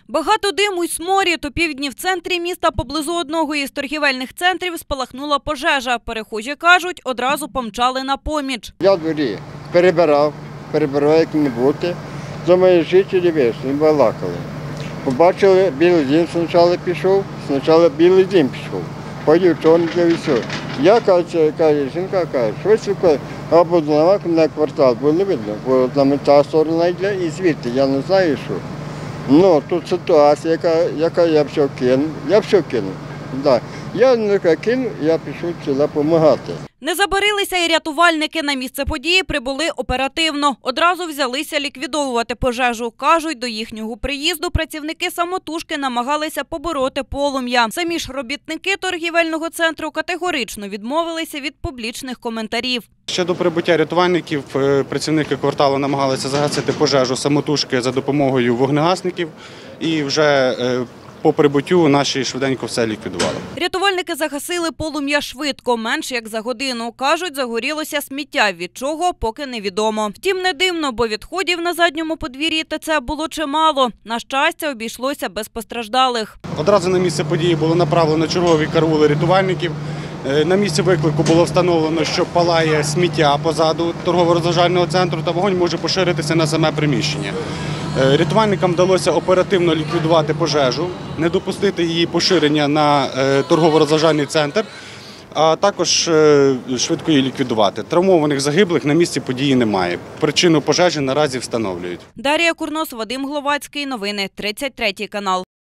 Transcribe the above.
Багато диму й сморід. У півдні в центрі міста поблизу одного із торгівельних центрів спалахнула пожежа. Перехожі кажуть, одразу помчали на поміч. Я в дворі перебирав, як не бути. Думаю, жителі вийшли, балакали. Побачили, білий дим спочатку пішов, білий дим пішов. Потім чорний і все. Я, каже, жінка каже, швидко, або на квартал, бо не видно, бо там та сторона йде і звідти, я не знаю, що. Ну, тут ситуація, яка я все кину. Да. Я не кину, я пішов сюди допомагати. Не забарилися і рятувальники. На місце події прибули оперативно. Одразу взялися ліквідовувати пожежу. Кажуть, до їхнього приїзду працівники самотужки намагалися побороти полум'я. Самі ж робітники торгівельного центру категорично відмовилися від публічних коментарів. Ще до прибуття рятувальників працівники кварталу намагалися загасити пожежу самотужки за допомогою вогнегасників і вже по прибуттю наші швиденько все ліквідували. Рятувальники загасили полум'я швидко, менш як за годину. Кажуть, загорілося сміття, від чого поки невідомо. Втім, не дивно, бо відходів на задньому подвір'ї ТЦ було чимало. На щастя, обійшлося без постраждалих. Одразу на місце події було направлено чергові караули рятувальників. На місці виклику було встановлено, що палає сміття позаду торгово-розважального центру та вогонь може поширитися на саме приміщення. Рятувальникам вдалося оперативно ліквідувати пожежу, не допустити її поширення на торгово-розважальний центр, а також швидко її ліквідувати. Травмованих загиблих на місці події немає. Причину пожежі наразі встановлюють. Дар'я Курнос, Вадим Гловацький. Новини 33 канал.